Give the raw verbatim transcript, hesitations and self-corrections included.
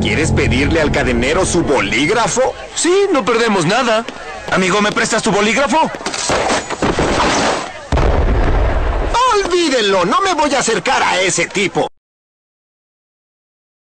¿Quieres pedirle al cadenero su bolígrafo? Sí, no perdemos nada. Amigo, ¿me prestas tu bolígrafo? Olvídenlo, no me voy a acercar a ese tipo.